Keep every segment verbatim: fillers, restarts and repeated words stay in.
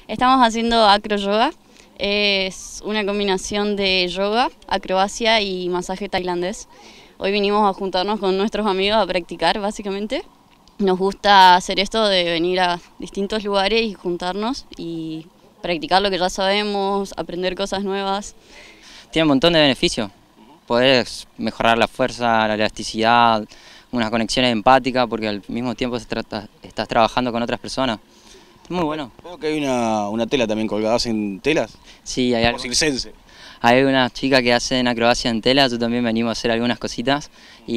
Estamos haciendo acroyoga, es una combinación de yoga, acrobacia y masaje tailandés. Hoy vinimos a juntarnos con nuestros amigos a practicar básicamente. Nos gusta hacer esto de venir a distintos lugares y juntarnos y practicar lo que ya sabemos, aprender cosas nuevas. Tiene un montón de beneficios. Podés mejorar la fuerza, la elasticidad, unas conexiones empáticas, porque al mismo tiempo estás trabajando con otras personas. Es muy bueno. Veo que hay una, una tela también colgada, ¿hacen telas? Sí, hay algo. Circense. Hay unas chicas que hacen acrobacia en tela, yo también venimos a hacer algunas cositas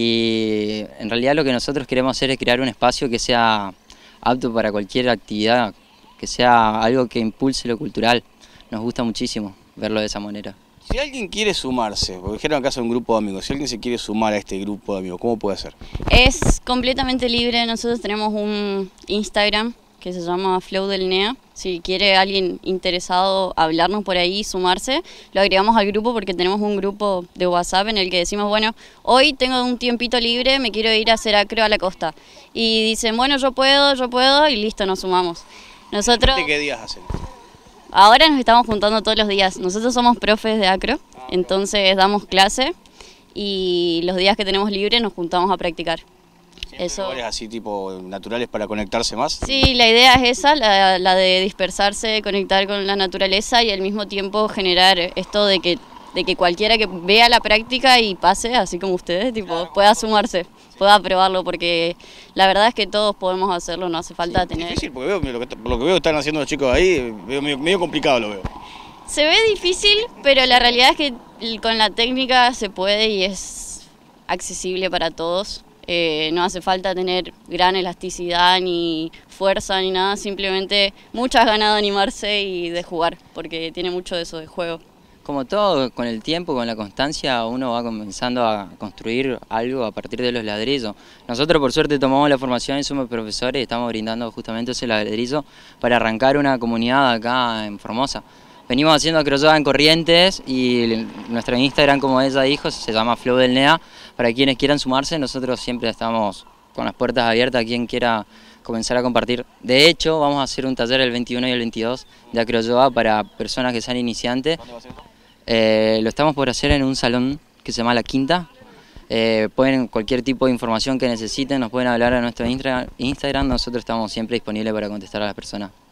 y en realidad lo que nosotros queremos hacer es crear un espacio que sea apto para cualquier actividad, que sea algo que impulse lo cultural. Nos gusta muchísimo verlo de esa manera. Si alguien quiere sumarse, porque dijeron acá son un grupo de amigos, si alguien se quiere sumar a este grupo de amigos, ¿cómo puede hacer? Es completamente libre, nosotros tenemos un Instagram que se llama Flow del N E A. Si quiere alguien interesado hablarnos por ahí, sumarse, lo agregamos al grupo porque tenemos un grupo de WhatsApp en el que decimos, bueno, hoy tengo un tiempito libre, me quiero ir a hacer acro a la costa. Y dicen, bueno, yo puedo, yo puedo, y listo, nos sumamos. Nosotros... ¿De qué días hacen? Ahora nos estamos juntando todos los días. Nosotros somos profes de acro, entonces damos clase y los días que tenemos libre nos juntamos a practicar. Eso. ¿Lugares así tipo naturales para conectarse más? Sí, la idea es esa, la, la de dispersarse, conectar con la naturaleza y al mismo tiempo generar esto de que, de que cualquiera que vea la práctica y pase, así como ustedes, tipo, pueda sumarse, pueda probarlo, porque la verdad es que todos podemos hacerlo, no hace falta sí, tener... Es difícil, porque veo, lo, que, lo que veo que están haciendo los chicos ahí, veo medio, medio complicado lo veo. Se ve difícil, pero la realidad es que con la técnica se puede y es accesible para todos. Eh, no hace falta tener gran elasticidad ni fuerza ni nada, simplemente muchas ganas de animarse y de jugar, porque tiene mucho de eso de juego. Como todo, con el tiempo, con la constancia, uno va comenzando a construir algo a partir de los ladrillos. Nosotros por suerte tomamos la formación y somos profesores y estamos brindando justamente ese ladrillo para arrancar una comunidad acá en Formosa. Venimos haciendo acroyoga en Corrientes y nuestro Instagram, como ella dijo, se llama Flow del N E A. Para quienes quieran sumarse, nosotros siempre estamos con las puertas abiertas a quien quiera comenzar a compartir. De hecho, vamos a hacer un taller el veintiuno y el veintidós de acroyoga para personas que sean iniciantes. ¿Dónde va a ser? Eh, lo estamos por hacer en un salón que se llama La Quinta. Eh, pueden, cualquier tipo de información que necesiten, nos pueden hablar a nuestro Instagram. Nosotros estamos siempre disponibles para contestar a las personas.